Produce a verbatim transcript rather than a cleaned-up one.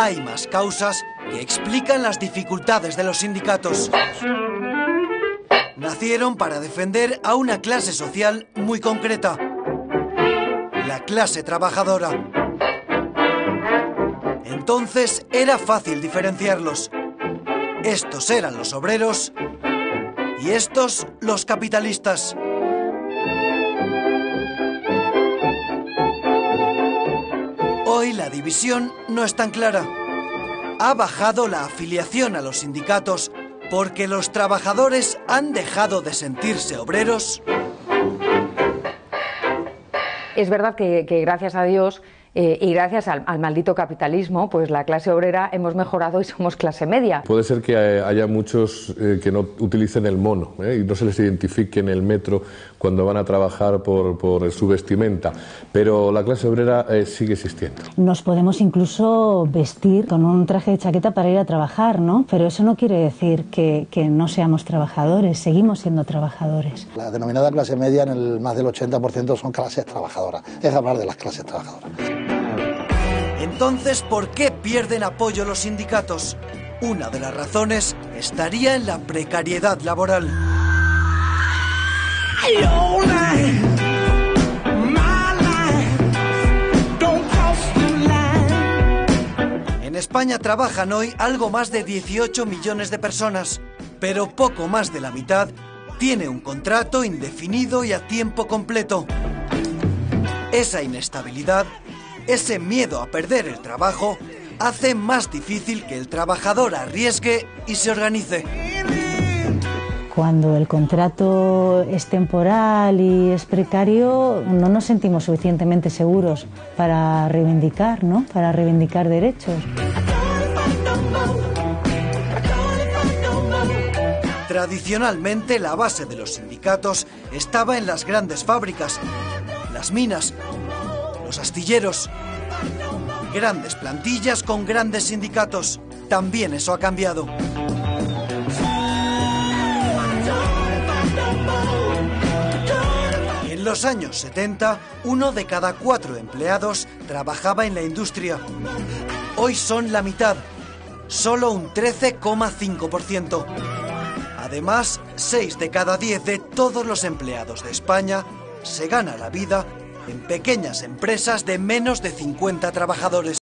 hay más causas que explican las dificultades de los sindicatos. Nacieron para defender a una clase social muy concreta, la clase trabajadora. Entonces era fácil diferenciarlos. Estos eran los obreros y estos los capitalistas. Hoy la división no es tan clara. Ha bajado la afiliación a los sindicatos porque los trabajadores han dejado de sentirse obreros. Es verdad que, que gracias a Dios eh, y gracias al, al maldito capitalismo, pues la clase obrera hemos mejorado y somos clase media. Puede ser que haya muchos eh, que no utilicen el mono eh, y no se les identifique en el metro cuando van a trabajar por, por su vestimenta, pero la clase obrera eh, sigue existiendo. Nos podemos incluso vestir con un traje de chaqueta para ir a trabajar, ¿no? Pero eso no quiere decir que, que no seamos trabajadores, seguimos siendo trabajadores. La denominada clase media, en el más del ochenta por ciento son clases trabajadoras. Es hablar de las clases trabajadoras. Entonces, ¿por qué pierden apoyo los sindicatos? Una de las razones estaría en la precariedad laboral. En España trabajan hoy algo más de dieciocho millones de personas, pero poco más de la mitad tiene un contrato indefinido y a tiempo completo. Esa inestabilidad, ese miedo a perder el trabajo, hace más difícil que el trabajador arriesgue y se organice. Cuando el contrato es temporal y es precario, no nos sentimos suficientemente seguros para reivindicar, ¿no? Para reivindicar derechos. Tradicionalmente, la base de los sindicatos estaba en las grandes fábricas, las minas, los astilleros. Grandes plantillas con grandes sindicatos. También eso ha cambiado. En los años setenta, uno de cada cuatro empleados trabajaba en la industria. Hoy son la mitad, solo un trece coma cinco por ciento. Además, seis de cada diez de todos los empleados de España se gana la vida en pequeñas empresas de menos de cincuenta trabajadores.